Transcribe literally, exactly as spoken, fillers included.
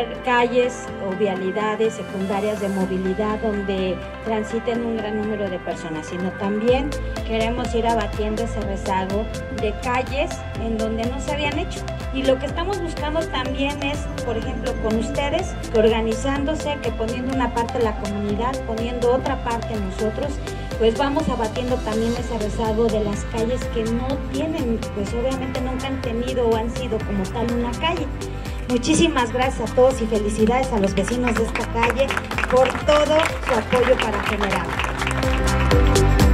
hacer calles o vialidades secundarias de movilidad donde transiten un gran número de personas, sino también queremos ir abatiendo ese rezago de calles en donde no se habían hecho. Y lo que estamos buscando también es, por ejemplo, con ustedes, que organizándose, que poniendo una parte la comunidad, poniendo otra parte nosotros, pues vamos abatiendo también ese rezago de las calles que no tienen, pues obviamente nunca han tenido o han sido como tal una calle. Muchísimas gracias a todos y felicidades a los vecinos de esta calle por todo su apoyo para generar.